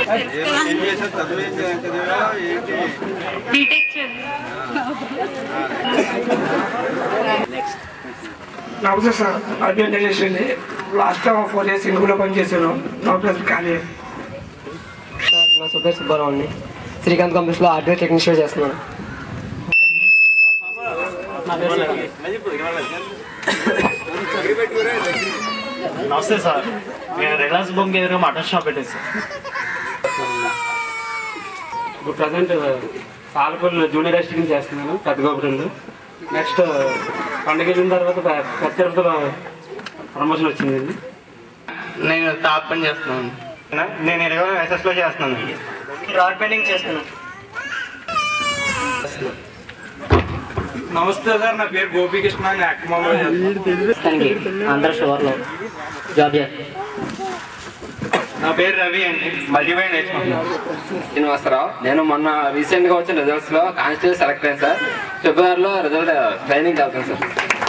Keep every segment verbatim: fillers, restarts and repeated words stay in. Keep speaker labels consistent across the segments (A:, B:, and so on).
A: నమస్తే సార్, అభ్యర్థన చేసింది లాస్ట్ ఫోర్ ఇయర్స్ ఇంట్లో పనిచేశాను. నా ప్లస్ ఖాళీ
B: సార్. నా సుబ్బయ్య సుబ్బారావు అండి, శ్రీకాంత్ కంపెనీస్లో హార్డ్వేర్ టెక్నీషియన్ చేస్తున్నాను.
C: నమస్తే సార్, నేను రిలయన్స్ బొంగ ఎదురుగా మటన్ షాప్ పెట్టేసి సార్.
D: ఇప్పుడు ప్రజెంట్ పాలపల్లి జూనియర్ అసిస్టెంట్ చేస్తున్నాను పెద్ద గోపురంలో. నెక్స్ట్ పండుగ వెళ్ళిన తర్వాత పెద్ద తిరుపతిలో ప్రమోషన్ వచ్చిందండి.
E: నేను టాప్ పని చేస్తున్నాను. నేను ఇరవై ఎస్ఎస్లో చేస్తున్నాను.
B: రాడ్ పెయింటింగ్ చేస్తున్నాను.
F: నమస్తే సార్, నా పేరు గోపీకృష్ణ.
B: ఆంధ్ర షువర్లో జాబ్ చేస్తాను.
E: నా పేరు రవి అండి, మల్టీవైన్ నేర్చుకుంటున్నాను.
G: శ్రీనివాసరావు. నేను మొన్న రీసెంట్ గా వచ్చిన రిజల్ట్స్ లో కానిస్టేబుల్ సెలెక్ట్ అయ్యాను సార్. ఫిబ్రవరిలో రిజల్ట్ ట్రైనింగ్ వెళ్తాను సార్.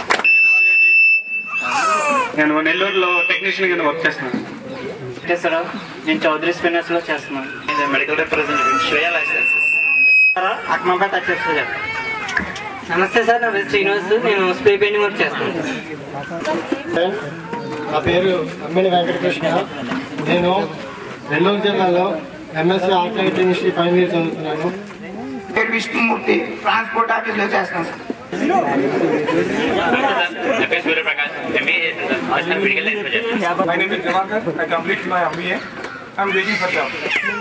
E: నేను నెల్లూరులో టెక్నీషియన్ కింద వర్క్ చేస్తున్నాను.
C: సార్, నేను చౌదరి స్పిన్నర్స్ లో చేస్తున్నాను. మెడికల్ రిప్రజెంటేటివ్ శ్రేయ లైసెన్స్ అక్మాపేట వచ్చేస్తా సార్.
B: నమస్తే సార్, నా పేరు శ్రీనివాస్. నేను స్ప్రే పెయింటింగ్ వర్క్ చేస్తాను.
H: నా పేరు అమ్మిని వెంకటకృష్ణ. నేను నెల్లూరు జిల్లాలో MSc architect industry final year చదువుతున్నాను.
A: పేరు విష్ణుమూర్తి, ట్రాన్స్పోర్ట్ ఆఫీస్లో చేస్తాను sir.
F: My name is Divankar. I completed my M B A. I'm waiting for job.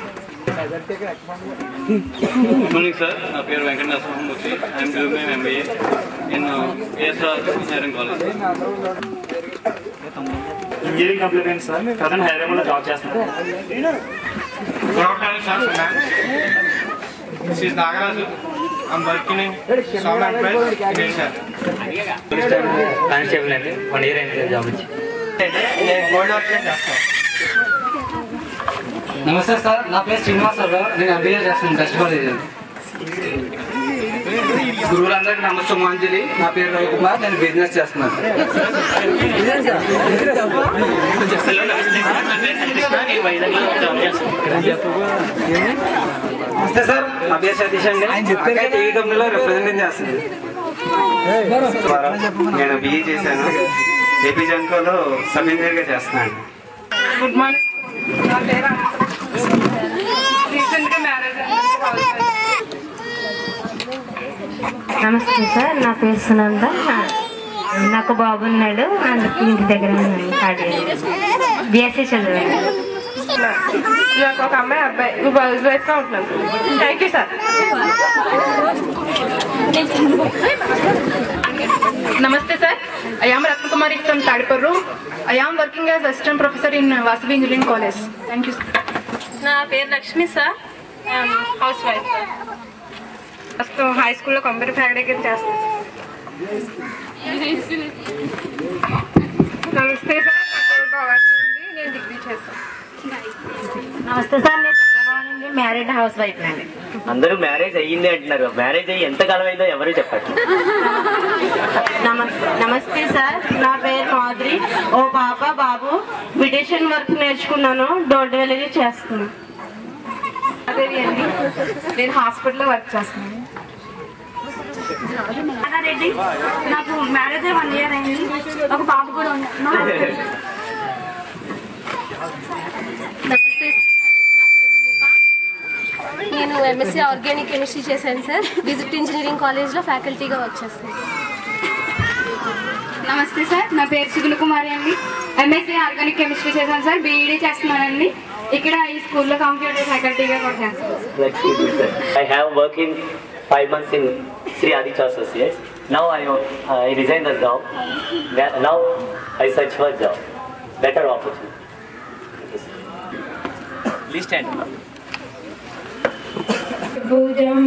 E: Good morning sir, నా పేరు Venkata Narasimhamurthy. I'm doing my MBA in ASR engineering college.
C: Engineering complete అయింది sir. Present హైదరాబాద్లో job చేస్తున్నాను.
F: Good afternoon, sir. This is Nagaraju. I'm working in Sound Enterprise in Asia.
B: Constable అండి, one year అయింది job వచ్చి.
F: నేను gold work చేస్తాను.
B: నమస్తే sir, నా పేరు శ్రీనివాసరావు. నేను ఎంబీఏ చేస్తాను బెస్ట్ కాలేజ్. గురువులందరికీ నమస్తే మాంజలి. నా పేరు రవికుమార్. నేను బిజినెస్ చేస్తున్నాను. నమస్తే సార్, నా పేరు సతీష్ అండి. టీవీ కంపెనీలో రిప్రజెంటేటివ్ చేస్తున్నాను.
E: నేను బిఏ చేశాను. ఏపీ జన్కోలో సబ్ ఇంజనీర్గా చేస్తున్నాను.
I: గుడ్ మార్నింగ్, నా పేరు రీసెంట్గా మ్యారేజ్.
J: నమస్తే సార్, నా పేరు సునంద. నాకు బాబు ఉన్నాడు, అందుకు ఇంటి దగ్గర బిఎస్సీ చదివాను.
I: నాకు ఒక అమ్మాయి అబ్బాయి, నువ్వు హౌస్ వైఫ్గా ఉంటున్నాను. Thank you sir. నమస్తే sir, I am Ratnakumari from Tadiparru. I am working as assistant professor in Vasavi engineering college. Thank you sir.
K: నా పేరు లక్ష్మి సార్, హౌస్ వైఫ్.
I: ప్రస్తుతం హై స్కూల్లో కంప్యూటర్ ఫ్యాక్టరీ చేస్తాను. నమస్తే సార్, నేను డిగ్రీ చేస్తాను.
J: నమస్తే సార్, నేను మ్యారీడ్ హౌస్ వైఫ్ అండి.
L: అందరూ మ్యారేజ్ అయ్యింది అంటున్నారు. మ్యారేజ్ అయ్యి ఎంత కాలం అయిందో ఎవరు చెప్పండి.
J: నమస్తే సార్, నా పేరు మాధురి. ఓ పాప బాబు. బ్యూటిషియన్ వర్క్ నేర్చుకున్నాను, డోర్ డెలివరీ చేస్తున్నాను.
I: అదే అండి, నేను హాస్పిటల్లో వర్క్ చేస్తున్నాను.
K: రెడ్డి, నాకు మ్యారేజ్ అయ్యి వన్ ఇయర్ అయింది, ఒక పాప కూడా ఉంది. నమస్తే సార్, నా పేరు రూప. నేను ఎంఎస్సీ ఆర్గానిక్ కెమిస్ట్రీ చేశాను సార్. డిజిట్ ఇంజనీరింగ్ కాలేజ్లో ఫ్యాకల్టీగా వర్క్ చేస్తాను.
I: నమస్తే సార్, నా పేరు సుగుణ కుమారి అండి. ఎంఎస్సీ ఆర్గానిక్ కెమిస్ట్రీ చేశాను సార్. బీఈడీ చేస్తున్నానండి. ఇక్కడ ఈ స్కూల్లో కంప్యూటర్ ఫ్యాకల్టీగా కూడా చేస్తాను.
L: I have worked in five months in Sri Aditya Associates. Now I uh, I resigned the job. Now I search for job, better opportunity. Please stand.
J: భుజం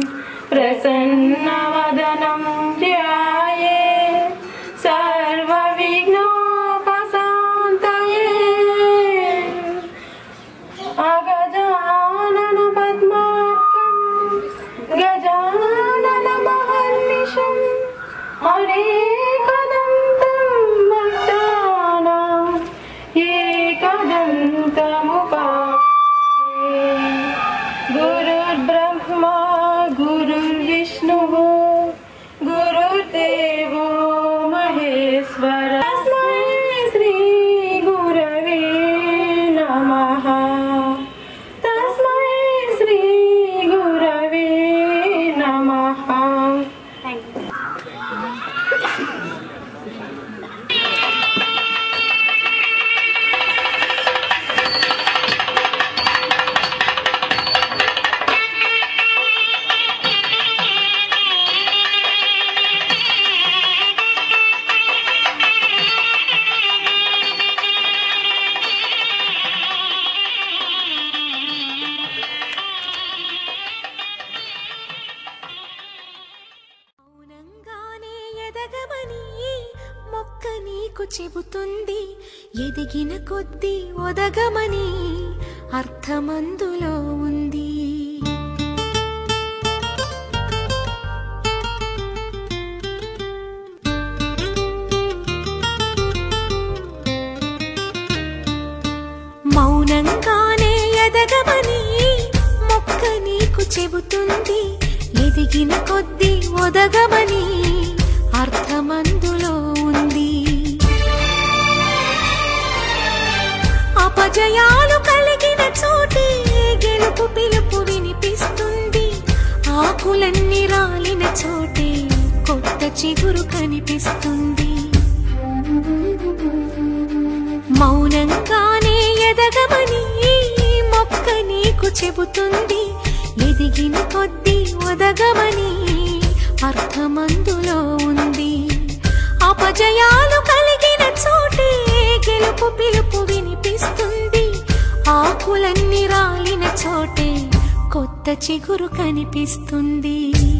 J: ప్రసన్నవదనం ధ్యాయే సర్వ విఘ్నోపశాంతయే అగజానన పద్మార్కం గజానన మహర్నిశం అనేకదంతం భక్తానాం ఏకదంతముపాస్మహే.
M: చెబుతుంది ఎదిగిన కొద్దీ ఒదగమని అర్థమందులో ఉంది. మౌనంగానే ఎదగమని మొక్క నీకు చెబుతుంది ఎదిగిన కొద్దీ ఒదగమని అర్థమందులో ఉంది. అపజయాలు కలిగిన చోటే గెలుపు పిలుపు వినిపిస్తుంది. ఆకులన్నీ రాలిన చోటే కొత్త చిగురు కనిపిస్తుంది. మౌనంగానే ఎదగమని మొక్క నీకు చెబుతుంది ఎదిగిన కొద్దీ ఒదగమని అర్థమందులో ఉంది. అపజయాలు కలిగిన చోటే గెలుపు పిలుపు వినిపిస్తుంది. ఆకులన్నీ రాలిన చోటే కొత్త చిగురు కనిపిస్తుంది.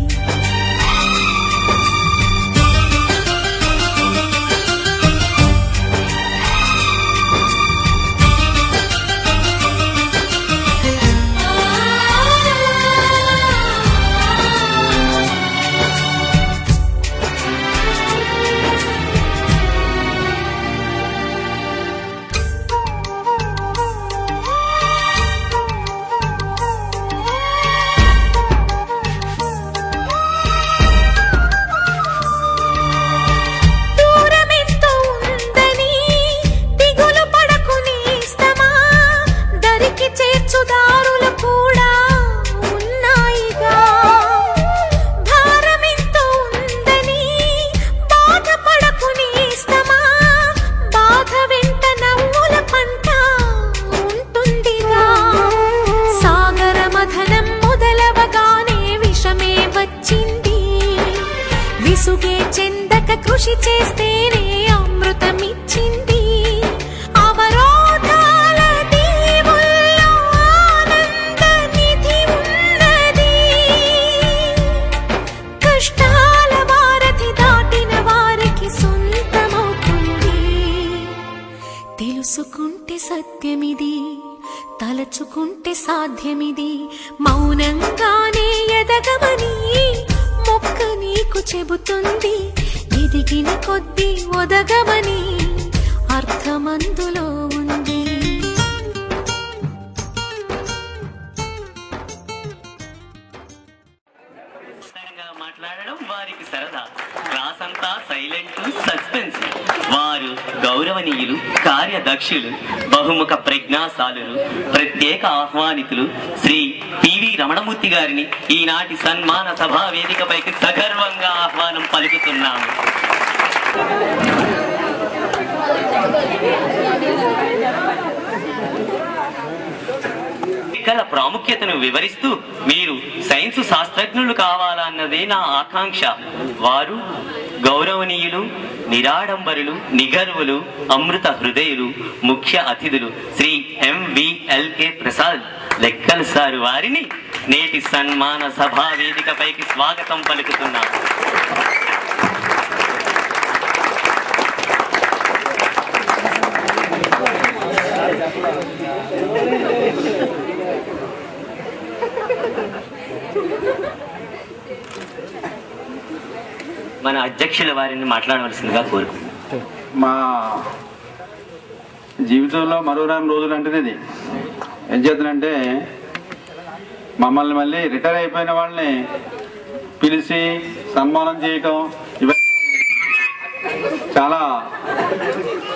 M: కృషి చేస్తేనే అమృతమిచ్చింది. అవరోధాల దీవుల్లో ఆనంద నిధి ఉన్నది. కష్టాల వారధి దాటిన వారికి సొంతమవుతుంది. తెలుసుకుంటే సత్యమిది, తలచుకుంటే సాధ్యమిది. మౌనంగానే ఎదగమని మొక్క నీకు చెబుతుంది ఎదిగిన కొద్దీ ఒదగమని అర్థమందులో ఉంది.
L: మాట్లాడడం వారికి సరదా, క్లాస్ అంతా సైలెంట్ సస్పెన్స్. వారు గౌరవనీయులు, కార్యదక్షులు, బహుముఖ ప్రజ్ఞాశాలులు, ప్రత్యేక ఆహ్వానితులు శ్రీ పివి రమణమూర్తి గారిని ఈనాటి సన్మాన సభా వేదికపైకి సగర్వంగా ఆహ్వానం పలుకుతున్నాము. లెక్కల ప్రాముఖ్యతను వివరిస్తూ మీరు సైన్స్ శాస్త్రజ్ఞులు కావాలన్నదే నా ఆకాంక్ష. వారు గౌరవనీయులు, నిరాడంబరులు, నిగర్వులు, అమృత హృదయులు, ముఖ్య అతిథులు శ్రీ ఎంవిఎల్కే ప్రసాద్ లెక్కలు సార్ వారిని నేటి సన్మాన సభా వేదికపైకి స్వాగతం పలుకుతున్నాను. మన అధ్యక్షుల వారిని మాట్లాడవలసిందిగా కోరుకుంటున్నాం.
N: మా జీవితంలో మరోరాని రోజులు అంటేనే ఇది ఏం చేద్దానంటే, మమ్మల్ని మళ్ళీ రిటైర్ అయిపోయిన వాళ్ళని పిలిచి సన్మానం చేయటం ఇవన్నీ చాలా